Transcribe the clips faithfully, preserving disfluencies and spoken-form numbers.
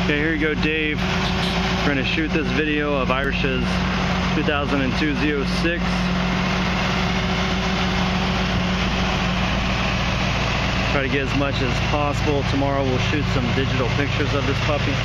Okay, here you go, Dave. We're going to shoot this video of Irish's two thousand two Z oh six. Try to get as much as possible. Tomorrow we'll shoot some digital pictures of this puppy.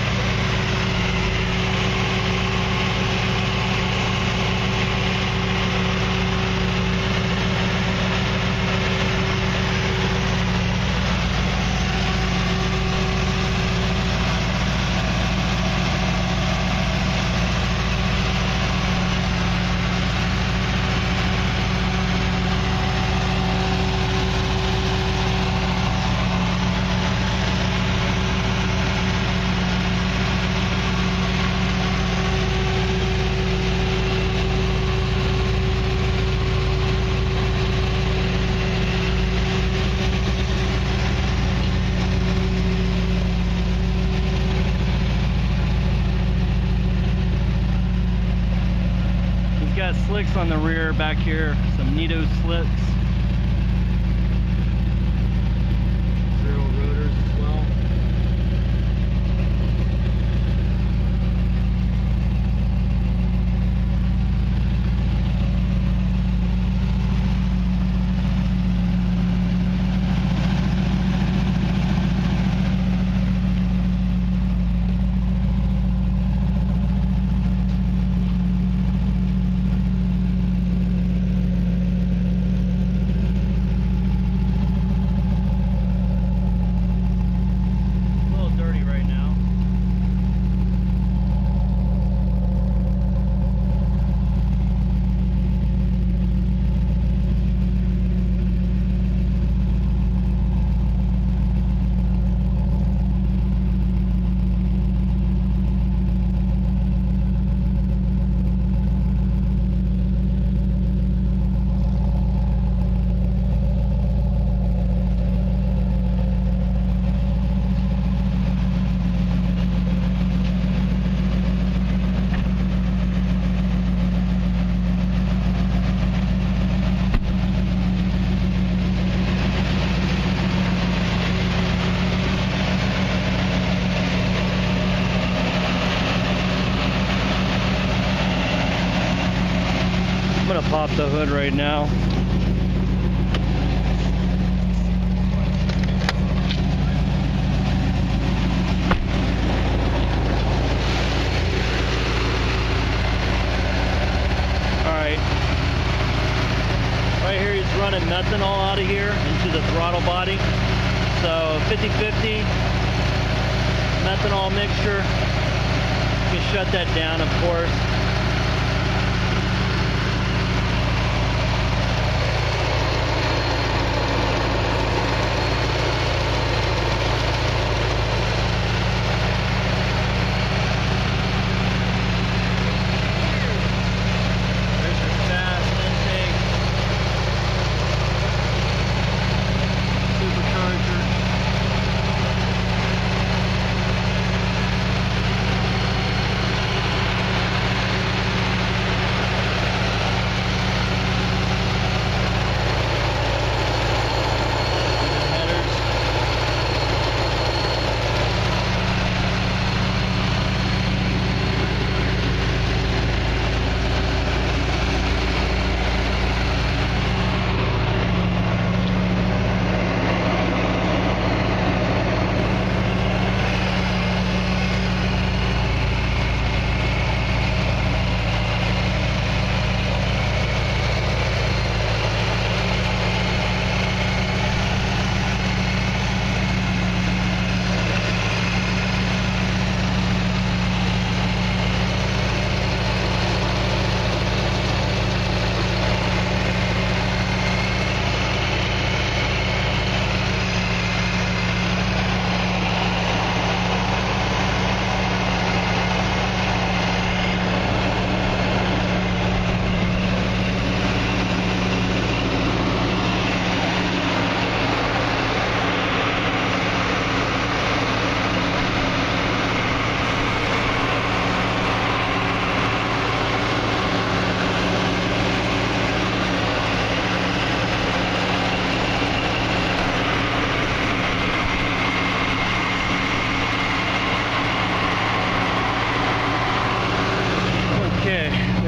Got slicks on the rear back here, some Nito slicks, zero rotors as well. I'm gonna pop the hood right now. Alright. Right here he's running methanol out of here into the throttle body. So fifty fifty methanol mixture. You can shut that down, of course.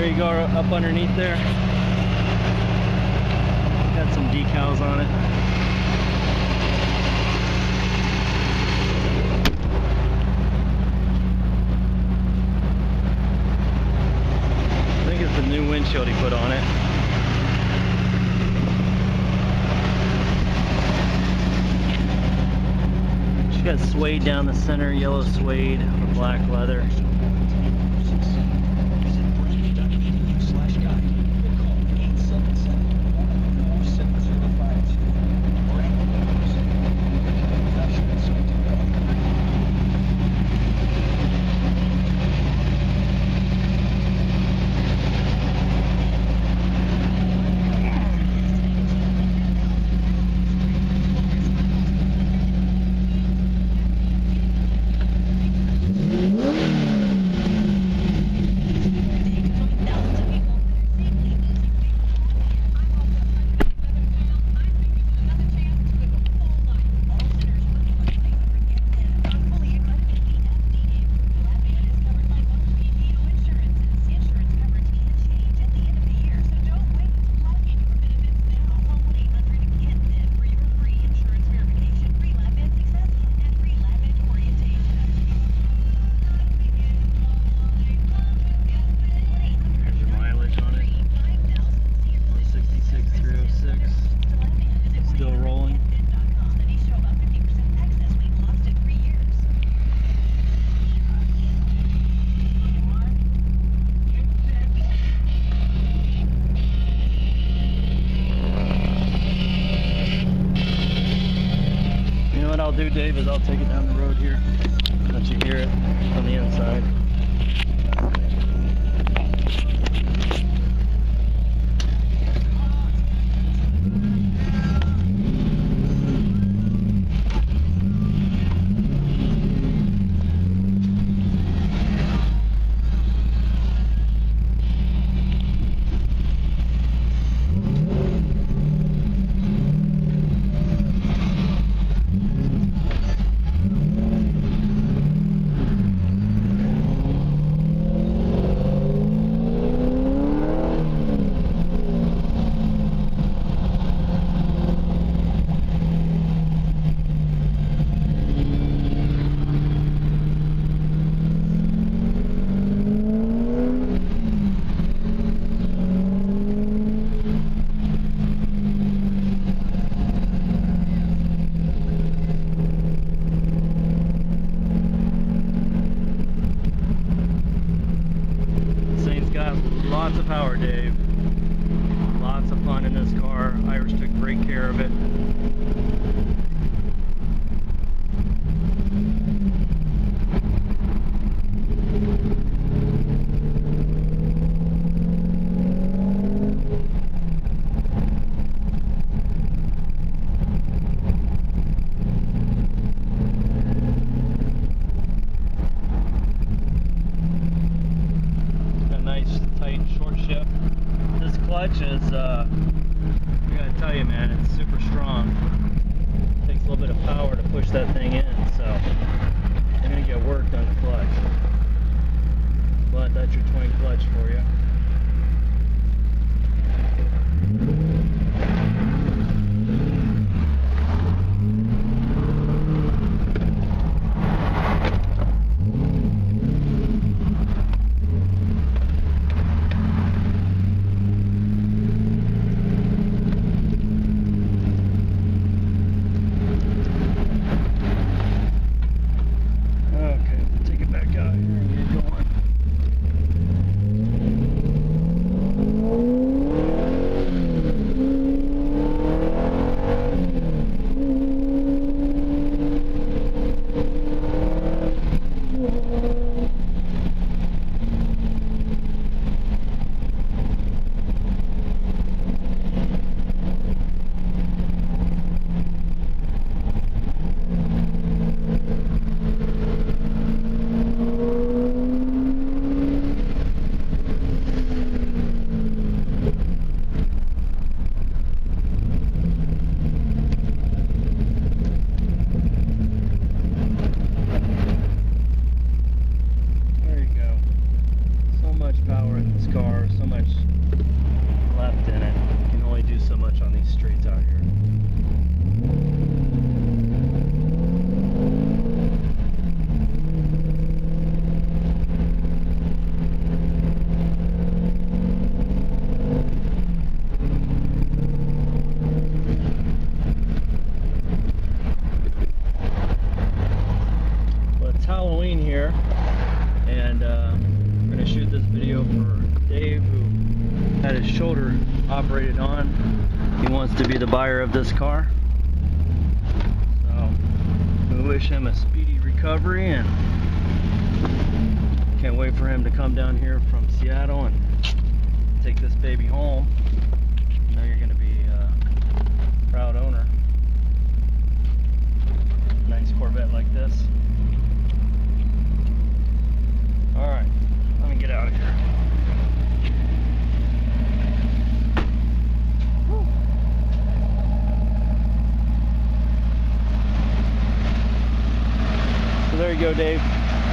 you go up underneath there. Got some decals on it. I think it's the new windshield he put on it. She got suede down the center, yellow suede with black leather. I'll do, Dave, is I'll take it down the road here. Let you hear it on the inside. Lots of power, Dave. Lots of fun in this car. Irish took great care of it. This clutch is, uh, I gotta tell you, man, it's super strong. It takes a little bit of power to push that thing in, so I'm gonna get worked on the clutch. But that's your twin clutch for you. Halloween here, and uh, I'm going to shoot this video for Dave, who had his shoulder operated on. He wants to be the buyer of this car, so we wish him a speedy recovery, and can't wait for him to come down here from Seattle and take this baby home. I know you're going to be a proud owner. Nice Corvette like this. Alright, let me get out of here. Whew. So there you go, Dave.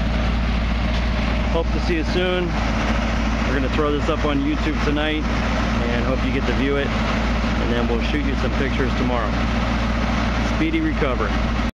Hope to see you soon. We're going to throw this up on YouTube tonight, and hope you get to view it, and then we'll shoot you some pictures tomorrow. Speedy recovery.